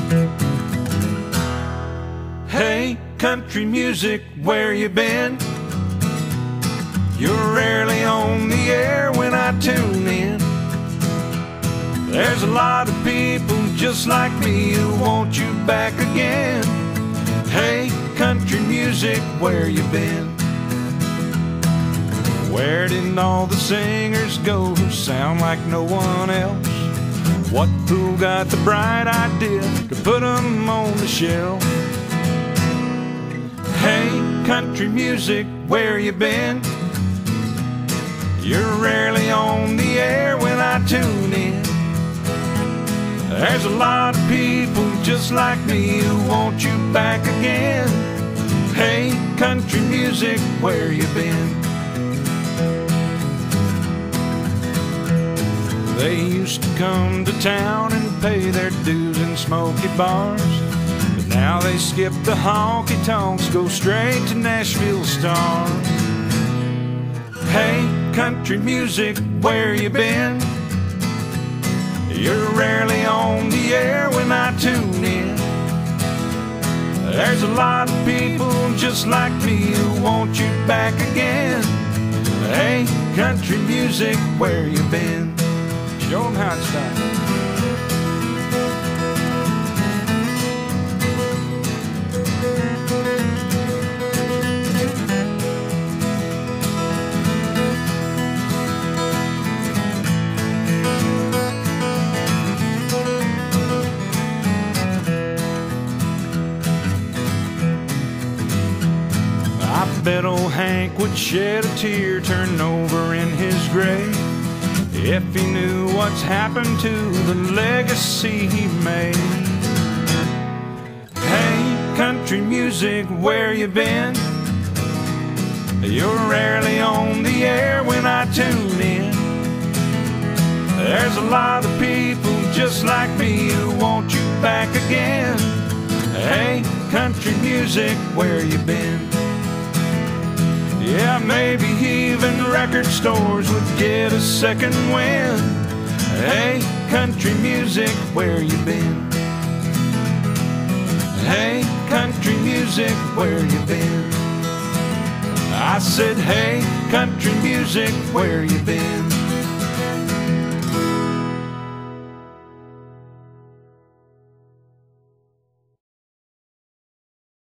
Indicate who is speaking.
Speaker 1: Hey, country music, where you been? You're rarely on the air when I tune in. There's a lot of people just like me who want you back again. Hey, country music, where you been? Where did all the singers go who sound like no one else? What fool got the bright idea to put them on the shelf? Hey, country music, where you been? You're rarely on the air when I tune in. There's a lot of people just like me who want you back again. Hey, country music, where you been? They used to come to town and pay their dues in smoky bars, but now they skip the honky-tonks, go straight to Nashville stars. Hey, country music, where you been? You're rarely on the air when I tune in. There's a lot of people just like me who want you back again. Hey, country music, where you been? Show 'em how it's done. I bet old Hank would shed a tear turning over in his grave if he knew what's happened to the legacy he made. Hey, country music, where you been? You're rarely on the air when I tune in. There's a lot of people just like me who want you back again. Hey, country music, where you been? Yeah, maybe even record stores would get a second wind. Hey, country music, where you been? Hey, country music, where you been? I said, hey, country music, where you been?